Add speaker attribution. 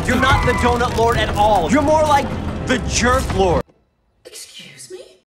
Speaker 1: You're not the donut lord at all. You're more like the jerk lord.
Speaker 2: Excuse